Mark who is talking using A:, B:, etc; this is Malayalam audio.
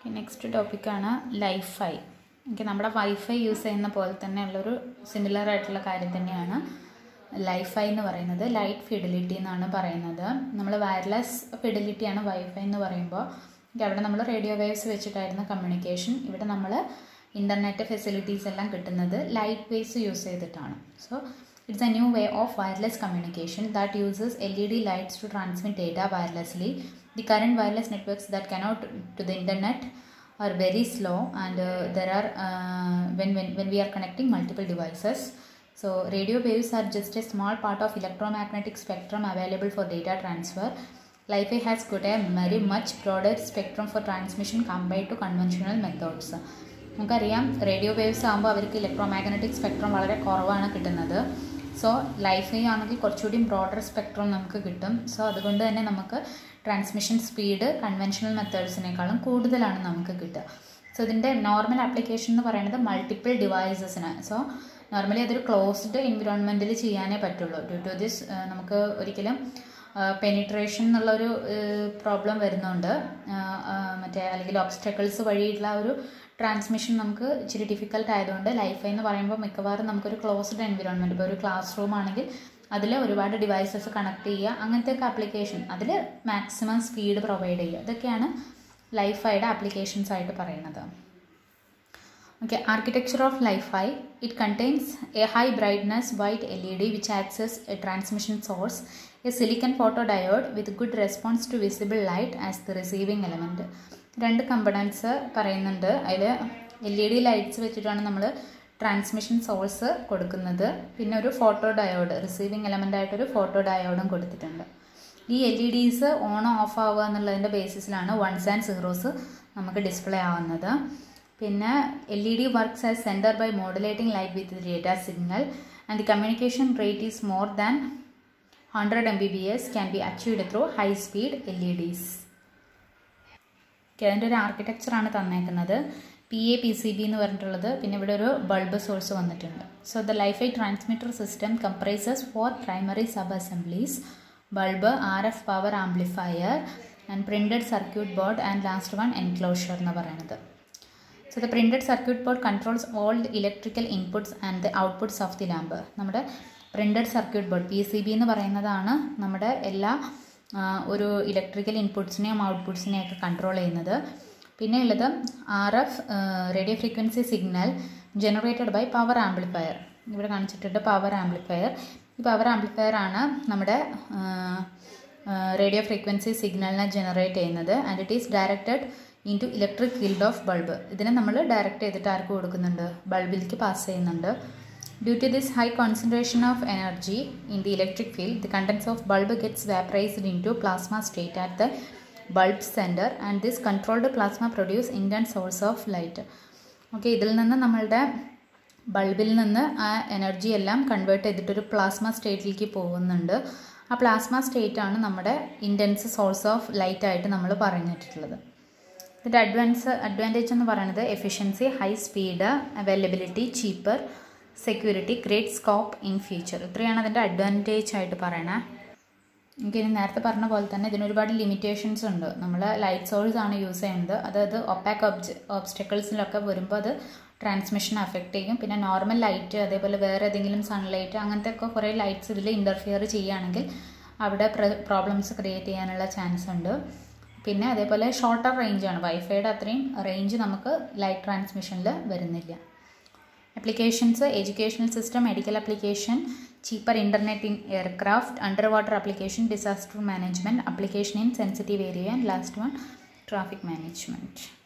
A: നെക്സ്റ്റ് ടോപ്പിക്കാണ് ലൈഫൈ. ഓക്കെ, നമ്മുടെ വൈഫൈ യൂസ് ചെയ്യുന്ന പോലെ തന്നെ ഉള്ളൊരു സിമിലർ ആയിട്ടുള്ള കാര്യം തന്നെയാണ് ലൈഫൈ എന്ന് പറയുന്നത്. ലൈറ്റ് ഫിഡിലിറ്റി എന്നാണ് പറയുന്നത്. നമ്മൾ വയർലെസ് ഫിഡിലിറ്റിയാണ് വൈഫൈ എന്ന് പറയുമ്പോൾ. അവിടെ നമ്മൾ റേഡിയോ വേവ്സ് വെച്ചിട്ടായിരുന്നു കമ്മ്യൂണിക്കേഷൻ. ഇവിടെ നമ്മൾ ഇൻ്റർനെറ്റ് ഫെസിലിറ്റീസ് എല്ലാം കിട്ടുന്നത് ലൈറ്റ് വേവ്സ് യൂസ് ചെയ്തിട്ടാണ്. So it's a new way of wireless communication that uses LED lights to transmit data wirelessly. The current wireless networks that cannot to the internet are very slow, and there are when we are connecting multiple devices. So radio waves are just a small part of electromagnetic spectrum available for data transfer. Li-Fi has got a very much broader spectrum for transmission compared to conventional methods. നമുക്കറിയാം റേഡിയോ വേവ്സ് ആകുമ്പോൾ അവർക്ക് ഇലക്ട്രോമാഗ്നറ്റിക് സ്പെക്ട്രം വളരെ കുറവാണ് കിട്ടുന്നത്. സോ ലൈഫൈ ആണെങ്കിൽ കുറച്ചുകൂടി ബ്രോഡർ സ്പെക്ട്രം നമുക്ക് കിട്ടും. സോ അതുകൊണ്ട് തന്നെ നമുക്ക് ട്രാൻസ്മിഷൻ സ്പീഡ് കൺവെൻഷണൽ മെത്തേഡ്സിനേക്കാളും കൂടുതലാണ് നമുക്ക് കിട്ടുക. സോ ഇതിൻ്റെ നോർമൽ ആപ്ലിക്കേഷൻ എന്ന് പറയുന്നത് മൾട്ടിപ്പിൾ ഡിവൈസസിന്. സോ നോർമലി അതൊരു ക്ലോസ്ഡ് എൻവിറോൺമെൻറ്റിൽ ചെയ്യാനേ പറ്റുള്ളൂ. ഡ്യൂ ടു ദിസ് നമുക്ക് ഒരിക്കലും പെനിട്രേഷൻ എന്നുള്ളൊരു പ്രോബ്ലം വരുന്നുണ്ട്. അല്ലെങ്കിൽ ഒബ്സ്റ്റക്കിൾസ് വഴിയുള്ള ഒരു ട്രാൻസ്മിഷൻ നമുക്ക് ഇച്ചിരി ഡിഫിക്കൽട്ട് ആയതുകൊണ്ട് ലൈഫൈ എന്ന് പറയുമ്പോൾ മിക്കവാറും നമുക്കൊരു ക്ലോസ്ഡ് എൻവിറോൺമെൻറ്റ്, ഇപ്പോൾ ഒരു ക്ലാസ് റൂം ആണെങ്കിൽ അതിൽ ഒരുപാട് ഡിവൈസസ് കണക്ട് ചെയ്യുക, അങ്ങനത്തെയൊക്കെ ആപ്ലിക്കേഷൻ, അതിൽ മാക്സിമം സ്പീഡ് പ്രൊവൈഡ് ചെയ്യുക, ഇതൊക്കെയാണ് ലൈഫൈയുടെ ആപ്ലിക്കേഷൻസ് ആയിട്ട് പറയുന്നത്. Okay, architecture of Li-Fi. It contains a high brightness white LED which acts as a transmission source, a silicon photodiode with good response to visible light as the receiving element. രണ്ട് കമ്പണൻസ് പറയുന്നുണ്ട്. അതിൽ LED ലൈറ്റ്സ് വെച്ചിട്ടാണ് നമ്മൾ ട്രാൻസ്മിഷൻ സോഴ്സ് കൊടുക്കുന്നത്. പിന്നെ ഒരു ഫോട്ടോ ഡയോഡ്, റിസീവിങ് എലമെൻ്റ് ആയിട്ടൊരു ഫോട്ടോ ഡയോഡും കൊടുത്തിട്ടുണ്ട്. ഈ LEDs ഓൺ ഓഫ് ആവുക എന്നുള്ളതിൻ്റെ ബേസിസിലാണ് വൺസ് ആൻഡ് സീറോസ് നമുക്ക് ഡിസ്പ്ലേ ആവുന്നത്. പിന്നെ LED works as sender by modulating light with the data signal, and the communication rate is more than 100 Mbps can be achieved through high speed LEDs. അതിൻ്റെ ഒരു ആർക്കിടെക്ചറാണ് തന്നേക്കുന്നത്. PA-PCB എന്ന് പറഞ്ഞിട്ടുള്ളത്. പിന്നെ ഇവിടെ ഒരു ബൾബ് സോഴ്സ് വന്നിട്ടുണ്ട്. So the LiFi transmitter system comprises 4 primary sub assemblies: bulb, RF power amplifier, and printed circuit board, and last one enclosure എന്ന് പറയുന്നത്. So the printed circuit board controls all the electrical inputs and the outputs of the lamp. നമ്മുടെ പ്രിൻറ്റഡ് സർക്യൂട്ട് ബോർഡ് PCB എന്ന് പറയുന്നതാണ് നമ്മുടെ എല്ലാ ഒരു ഇലക്ട്രിക്കൽ ഇൻപുട്സിനെയും ഔട്ട്പുട്സിനെയും ഒക്കെ കൺട്രോൾ ചെയ്യുന്നത്. പിന്നെ ഉള്ളത് RF radio frequency signal generated by power amplifier. ഇവിടെ കാണിച്ചിട്ടുണ്ട് പവർ ആംപ്ലിഫയർ. ഈ പവർ ആംപ്ലിഫയർ ആണ് നമ്മുടെ റേഡിയോ ഫ്രീക്വൻസി സിഗ്നലിനെ ജനറേറ്റ് ചെയ്യുന്നത്. And it is directed into electric field of bulb. ഇതിനെ നമ്മൾ ഡയറക്റ്റ് ചെയ്തിട്ട് ആർക്ക് കൊടുക്കുന്നുണ്ട്? ബൾബിലേക്ക് പാസ് ചെയ്യുന്നുണ്ട്. Due to this high concentration of energy in the electric field, the contents of bulb gets vaporised into plasma state at the bulb centre, and this controlled plasma produce intense source of light. Okay, ഇതിൽ നിന്ന് നമ്മളുടെ ബൾബിൽ നിന്ന് ആ എനർജി എല്ലാം കൺവേർട്ട് ചെയ്തിട്ടൊരു പ്ലാസ്മ സ്റ്റേറ്റിലേക്ക് പോകുന്നുണ്ട്. ആ പ്ലാസ്മ സ്റ്റേറ്റാണ് നമ്മുടെ ഇൻറ്റൻസ് സോഴ്സ് ഓഫ് ലൈറ്റ് ആയിട്ട് നമ്മൾ പറഞ്ഞിട്ടുള്ളത്. ഇതിൻ്റെ അഡ്വാൻറ്റേജ് എന്ന് പറയുന്നത് efficiency, high speed, availability, cheaper, security, great scope in future. ഇത്രയാണ് അതിൻ്റെ അഡ്വാൻറ്റേജ് ആയിട്ട് പറയണേ. എനിക്ക് നേരത്തെ പറഞ്ഞ പോലെ തന്നെ ഇതിനൊരുപാട് ലിമിറ്റേഷൻസ് ഉണ്ട്. നമ്മൾ ലൈറ്റ് സോഴ്സ് ആണ് യൂസ് ചെയ്യുന്നത്. അതായത് ഒപ്പാക്ക് ഓബ്സ്റ്റക്കിൾസിലൊക്കെ വരുമ്പോൾ അത് ട്രാൻസ്മിഷൻ അഫക്റ്റ് ചെയ്യും. പിന്നെ നോർമൽ ലൈറ്റ്, അതേപോലെ വേറെ ഏതെങ്കിലും സൺലൈറ്റ്, അങ്ങനത്തെ ഒക്കെ കുറേ ലൈറ്റ്സ് ഇതിൽ ഇൻ്റർഫിയർ ചെയ്യുകയാണെങ്കിൽ അവിടെ പ്രോബ്ലംസ് ക്രിയേറ്റ് ചെയ്യാനുള്ള ചാൻസ് ഉണ്ട്. പിന്നെ അതേപോലെ ഷോർട്ടർ റേഞ്ചാണ്. വൈഫൈയുടെ അത്രയും റേഞ്ച് നമുക്ക് ലൈറ്റ് ട്രാൻസ്മിഷനിൽ വരുന്നില്ല. Applications: educational system, medical application, cheaper internet in aircraft, under water application, disaster management, application in sensitive area, and last one traffic management.